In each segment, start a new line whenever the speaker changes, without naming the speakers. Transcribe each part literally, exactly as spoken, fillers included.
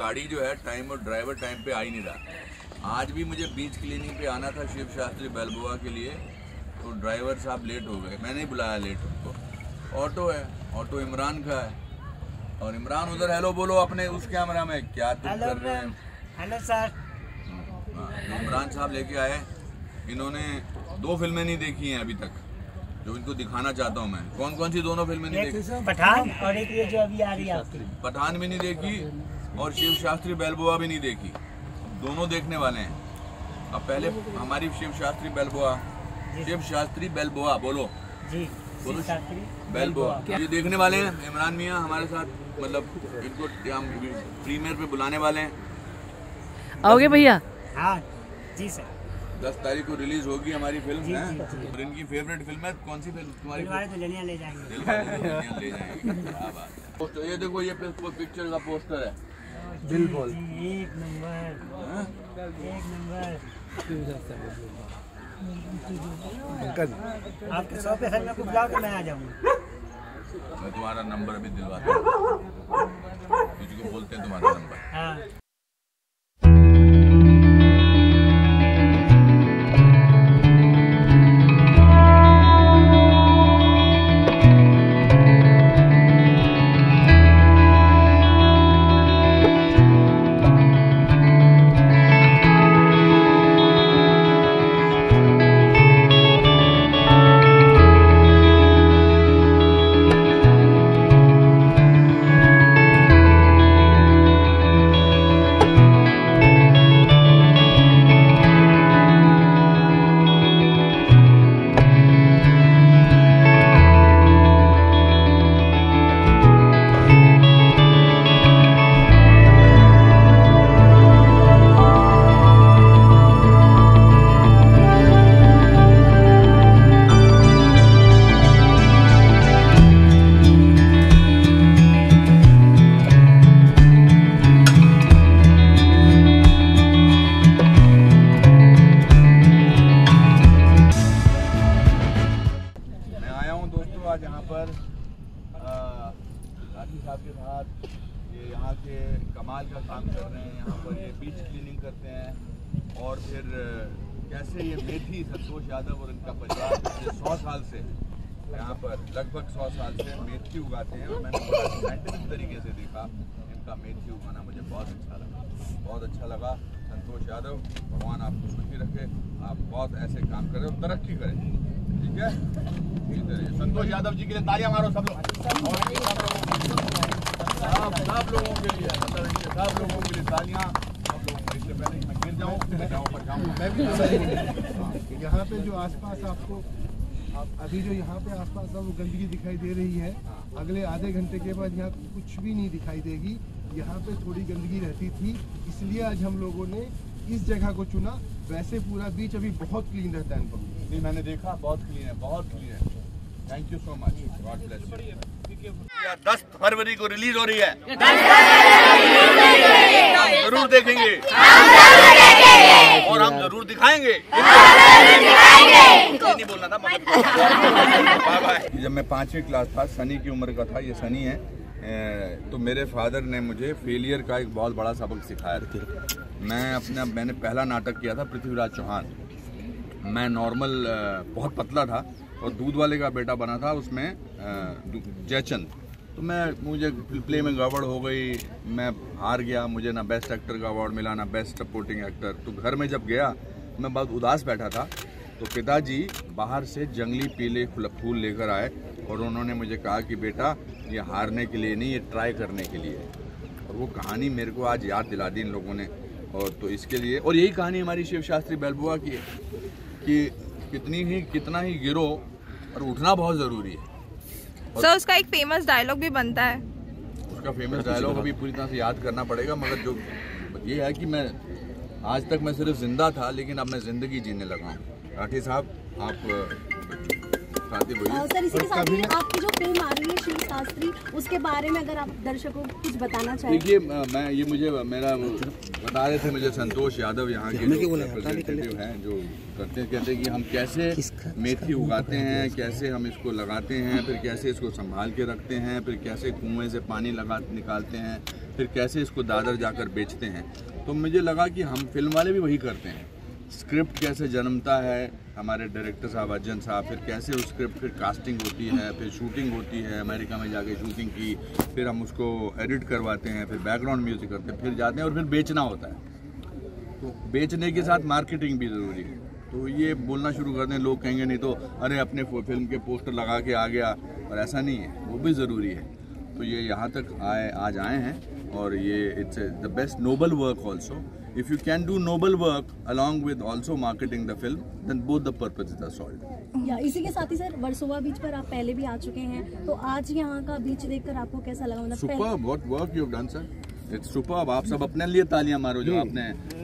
गाड़ी जो है टाइम और ड्राइवर टाइम पे आ ही नहीं रहा। आज भी मुझे बीच क्लीनिंग पे आना था शिव शास्त्री बेलबुआ के लिए, तो ड्राइवर साहब लेट हो गए। मैंने ही बुलाया लेट उनको। ऑटो है, ऑटो इमरान का है, और इमरान उधर हेलो बोलो अपने उस कैमरा में, क्या तुम कर रहे हैं।
Hello sir.
इमरान साहब लेके आए, इन्होंने दो फिल्में नहीं देखी हैं अभी तक, जो इनको दिखाना चाहता हूँ मैं। कौन कौन सी दोनों फिल्में नहीं देखी?
पठान और एक ये जो अभी आ रही है आपकी।
पठान भी नहीं देखी और शिव शास्त्री बेलबुआ भी नहीं देखी, दोनों देखने वाले हैं। अब पहले हमारी शिव शास्त्री बेलबुआ, शिव शास्त्री बेलबुआ बोलो
जी,
बोलो
शास्त्री
बेलबुआ, ये देखने वाले हैं। इमरान मियाँ हमारे साथ, मतलब इनको हम प्रीमियर पे बुलाने वाले हैं।
आओगे भैया?
हाँ जी सर।
दस तारीख को रिलीज होगी हमारी फिल्म
जी,
है।
जी, जी।
और इनकी फेवरेट फिल्म है कौन सी फिल्म तुम्हारी?
दिलवाले दुल्हनिया ले जाएंगे।
दिलवाले दुल्हनिया ले जाएंगे। क्या बात है। पोस्टर ये देखो, ये पिक्चर का पोस्टर है।
बिल्कुल एक नंबर, एक नंबर। आपके सौ पे सर मैं कुछ बुलाओ तो मैं आ जाऊँगा।
मैं तुम्हारा नंबर अभी दिलवाता हूँ, तुझको बोलते हैं तुम्हारा नंबर।
हाँ।
आज यहाँ पर राठी साहब के साथ ये यहाँ के कमाल का काम कर रहे हैं। यहाँ पर ये बीच क्लीनिंग करते हैं और फिर कैसे ये मेथी संतोष यादव और इनका परिवार पिछले सौ साल से यहाँ पर लगभग सौ साल से मेथी उगाते हैं। और मैंने बड़ा साइंटिफिक तरीके से देखा इनका मेथी उगाना, मुझे बहुत अच्छा लगा, बहुत अच्छा लगा। संतोष यादव, भगवान आपको सुखी रखे, आप बहुत ऐसे काम करें और तरक्की करें, ठीक है। संतोष यादव जी के लिए तालियां मारो सब लोग, सब लोगों के लिए, सब लोगों के लिए तालियां। इससे पहले मैं गिर जाऊं, मैं जाऊं पर जाऊं।
मैं भी यहाँ पे जो आसपास आपको आप अभी जो यहाँ पे आसपास वो गंदगी दिखाई दे रही है, अगले आधे घंटे के बाद यहाँ कुछ भी नहीं दिखाई देगी। यहाँ पे थोड़ी गंदगी रहती थी, इसलिए आज हम लोगों ने इस जगह को चुना। वैसे पूरा बीच अभी बहुत क्लीन रहता है अनुभव।
नहीं, मैंने देखा बहुत क्लीन है, बहुत क्लीन है। Thank you so much, God bless you. दस फरवरी को रिलीज हो रही है, हम जरूर देखेंगे और हम जरूर दिखाएंगे। ये नहीं बोलना था मगर बाय बाय। जब मैं पांचवी क्लास था, सनी की उम्र का था, ये सनी है, तो मेरे फादर ने मुझे फेलियर का एक बहुत बड़ा सबक सिखाया था। मैं अपना मैंने पहला नाटक किया था पृथ्वीराज चौहान। मैं नॉर्मल बहुत पतला था और दूध वाले का बेटा बना था उसमें जयचंद। तो मैं मुझे प्ले में गड़बड़ हो गई, मैं हार गया, मुझे ना बेस्ट एक्टर का अवार्ड मिला ना बेस्ट सपोर्टिंग एक्टर। तो घर में जब गया मैं बहुत उदास बैठा था, तो पिताजी बाहर से जंगली पीले फूल लेकर आए और उन्होंने मुझे कहा कि बेटा ये हारने के लिए नहीं, ये ट्राई करने के लिए। और वो कहानी मेरे को आज याद दिला दी इन लोगों ने। और तो इसके लिए, और यही कहानी हमारी शिव शास्त्री बेलबुआ की है कि कितनी ही कितना ही गिरो और उठना बहुत ज़रूरी है।
सर उसका एक फेमस डायलॉग भी बनता है।
उसका फेमस डायलॉग अभी पूरी तरह से याद करना पड़ेगा, मगर जो ये है कि मैं आज तक मैं सिर्फ जिंदा था, लेकिन अब मैं ज़िंदगी जीने लगा हूँ। राठी साहब, आप खाती वही है।
सर इसी के साथ ही आपकी जो फिल्म आ रही है शिव शास्त्री, उसके बारे में अगर आप दर्शकों को कुछ बताना चाहें।
देखिए मैं ये मुझे मेरा बता रहे थे मुझे संतोष यादव यहाँ के रिप्रेजेंटेटिव हैं जो करते हैं, कहते हैं कि हम कैसे मेथी उगाते हैं, कैसे हम इसको लगाते हैं, फिर कैसे इसको संभाल के रखते हैं, फिर कैसे कुएं से पानी लगा निकालते हैं, फिर कैसे इसको दादर जाकर बेचते हैं। तो मुझे लगा कि हम फिल्म वाले भी वही करते हैं। स्क्रिप्ट कैसे जन्मता है, हमारे डायरेक्टर साहब अज्जन साहब, फिर कैसे उस स्क्रिप्ट फिर कास्टिंग होती है, फिर शूटिंग होती है, अमेरिका में जाके शूटिंग की, फिर हम उसको एडिट करवाते हैं, फिर बैकग्राउंड म्यूजिक करते हैं, फिर जाते हैं और फिर बेचना होता है। तो बेचने के साथ मार्केटिंग भी ज़रूरी है। तो ये बोलना शुरू कर दें, लोग कहेंगे नहीं तो अरे अपने फिल्म के पोस्टर लगा के आ गया, और ऐसा नहीं है, वो भी ज़रूरी है। तो ये यहाँ तक आए आज आए हैं और ये it's the best noble work also. If you can do noble work along with also marketing the film, then both the purposes are solved.
या इसी के साथ ही सर वर्सोवा बीच पर आप पहले भी आ चुके हैं, तो आज यहाँ का बीच देखकर आपको कैसा लगा? मतलब
Superb, what work you have done, sir. It's superb. आप सब अपने लिए तालियां मारो जो आपने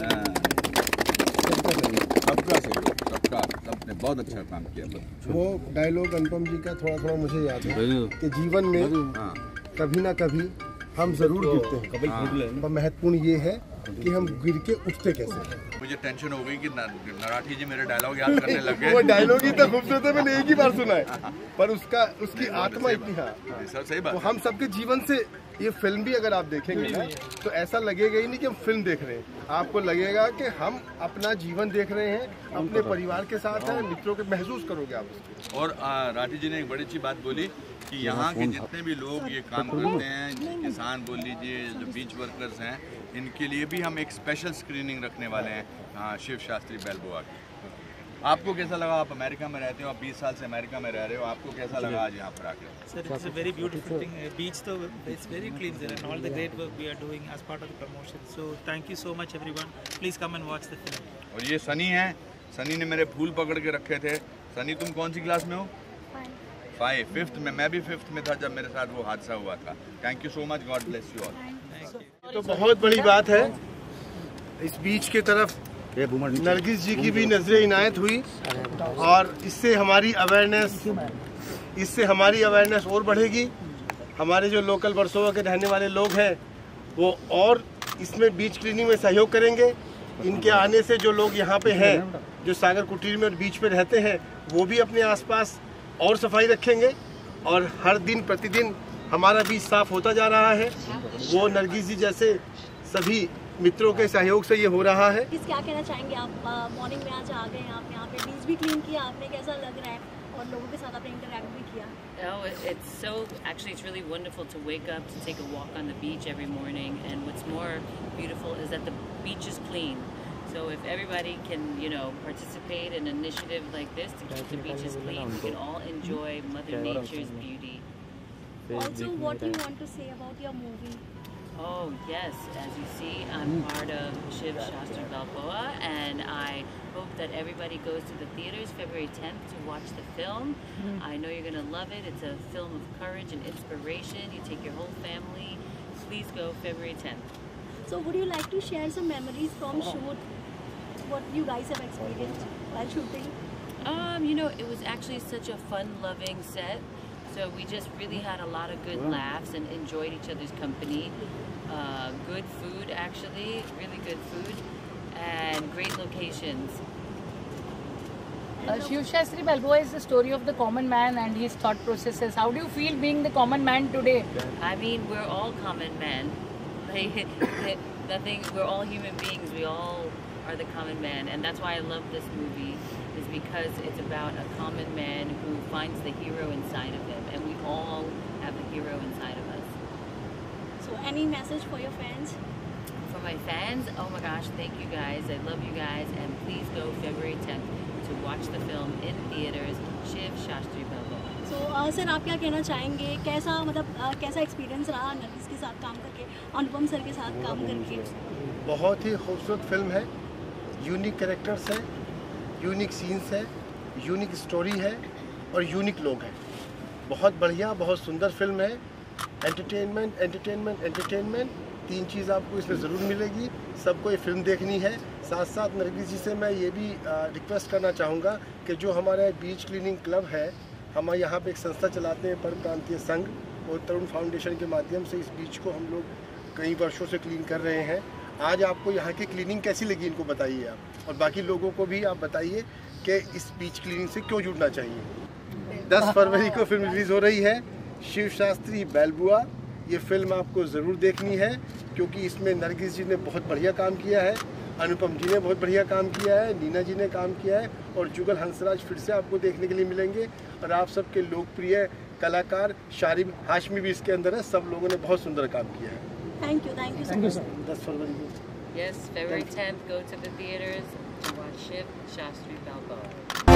सबका सहयोग, सबका सबने बहुत अच्छा काम किया।
वो डायलॉग अनुपम जी का थोड़ा थोड़ा मुझे याद है कि जीवन में कभी ना कभी हम जरूर गिरते हैं, पर महत्वपूर्ण ये है कि हम गिर के उठते कैसे हैं।
मुझे टेंशन हो गई कि नराठी जी मेरे डायलॉग याद करने लग गए।
वो डायलॉग ही तो खूबसूरत है, मैंने एक ही बार सुना है, पर उसका उसकी आत्मा इतनी है।
सर सही बात।
वो हम सबके जीवन से ये फिल्म भी अगर आप देखेंगे ना तो ऐसा लगेगा ही नहीं कि हम फिल्म देख रहे हैं, आपको लगेगा कि हम अपना जीवन देख रहे हैं, अपने परिवार के साथ हैं, मित्रों के महसूस करोगे आप उसको।
और राठी जी ने एक बड़ी अच्छी बात बोली कि यहाँ के जितने भी लोग ये काम करते हैं, किसान बोल लीजिए, जो बीच वर्कर्स हैं, इनके लिए भी हम एक स्पेशल स्क्रीनिंग रखने वाले हैं हाँ, शिव शास्त्री बैल्बोआ की। आपको कैसा लगा? आप अमेरिका में रहते हो, आप बीस साल से अमेरिका में रह रहे हो, आपको कैसा लगा आज यहाँ पर आकर?
Sir, it's a very beautiful thing. Uh, beach, though, it's very clean there, and all the great work we are doing as part of the promotion. So thank you so much, everyone. Please come and watch the film.
और ये सनी है, सनी ने मेरे फूल पकड़ के रखे थे। सनी तुम कौन सी क्लास में हो? फाइव, फिफ्थ में। मैं भी फिफ्थ में था जब मेरे साथ वो हादसा हुआ था। Thank you so much, God bless you all.
तो बहुत बड़ी बात है, इस बीच के तरफ नरगिस जी की भी नजरें इनायत हुई और इससे हमारी अवेयरनेस इससे हमारी अवेयरनेस और बढ़ेगी। हमारे जो लोकल वर्सोवा के रहने वाले लोग हैं वो और इसमें बीच क्लीनिंग में सहयोग करेंगे। इनके आने से जो लोग यहाँ पे हैं, जो सागर कुटीर में और बीच पे रहते हैं, वो भी अपने आसपास और सफाई रखेंगे और हर दिन प्रतिदिन हमारा बीच साफ होता जा रहा है। वो नरगिस जी जैसे सभी मित्रों के सहयोग से ये हो रहा है।
किस क्या कहना चाहेंगे आप? मॉर्निंग में आज आ गए आप यहाँ पे, बीच भी क्लीन किया आपने, कैसा लग रहा है और लोगों के साथ आपने इंटरैक्ट भी किया?
Oh, it's so actually it's really wonderful to wake up, to take a walk on the beach every morning, and what's more beautiful is that the beach is clean. So if everybody can, you know, participate in an initiative like this to keep the beaches clean, we can all enjoy Mother Nature's beauty.
Also, what do you want to say about your movie?
Oh yes, as you see, I'm part of Shiv Shastri Balboa, and I hope that everybody goes to the theaters February tenth to watch the film. I know you're gonna love it. It's a film of courage and inspiration. You take your whole family. Please go February tenth.
So would you like to share some memories from shoot? What you guys have experienced while shooting?
Um, you know, it was actually such a fun-loving set. So we just really had a lot of good laughs and enjoyed each other's company. Uh, good food, actually, really good food, and great locations.
Uh, Shiv Shastri Balboa is the story of the common man and his thought processes. How do you feel being the common man today?
I mean, we're all common men. Like, nothing. We're all human beings. We all are the common man, and that's why I love this movie. Is because it's about a common man who finds the hero inside of him, and we all have a hero inside of us.
So any message for your fans?
For my fans, oh my gosh, thank you guys. I love you guys, and please go February tenth to watch the film in theaters, Shiv Shastri Balboa.
So uh, sir, आप क्या कहना चाहेंगे? कैसा मतलब uh, कैसा experience रहा नरगिस के साथ काम करके, अनुपम सर के साथ काम करके?
बहुत ही खूबसूरत फिल्म है, यूनिक कैरेक्टर्स है, यूनिक सीन्स है, यूनिक स्टोरी है और यूनिक लोग हैं। बहुत बढ़िया, बहुत सुंदर फिल्म है। एंटरटेनमेंट एंटरटेनमेंट एंटरटेनमेंट तीन चीज़ आपको इसमें ज़रूर मिलेगी। सबको ये फिल्म देखनी है। साथ साथ नरगिस जी से मैं ये भी रिक्वेस्ट करना चाहूँगा कि जो हमारा बीच क्लीनिंग क्लब है हम यहाँ पे एक संस्था चलाते हैं, परम प्रांतीय संघ और तरुण फाउंडेशन के माध्यम से इस बीच को हम लोग कई वर्षों से क्लीन कर रहे हैं। आज आपको यहाँ की क्लीनिंग कैसी लगी इनको बताइए आप, और बाकी लोगों को भी आप बताइए कि इस बीच क्लीनिंग से क्यों जुड़ना चाहिए। दस फरवरी को फिल्म रिलीज़ हो रही है शिव शास्त्री बेलबुआ। ये फिल्म आपको ज़रूर देखनी है क्योंकि इसमें नरगिस जी ने बहुत बढ़िया काम किया है, अनुपम जी ने बहुत बढ़िया काम किया है, नीना जी ने काम किया है और जुगल हंसराज फिर से आपको देखने के लिए मिलेंगे। और आप सबके लोकप्रिय कलाकार शारिब हाशमी भी इसके अंदर है। सब लोगों ने बहुत सुंदर काम किया है।
Thank you thank you
thank you sir.
दस फरवरी को
Yes, February tenth, go to the theaters to watch Shiv Shastri Balboa.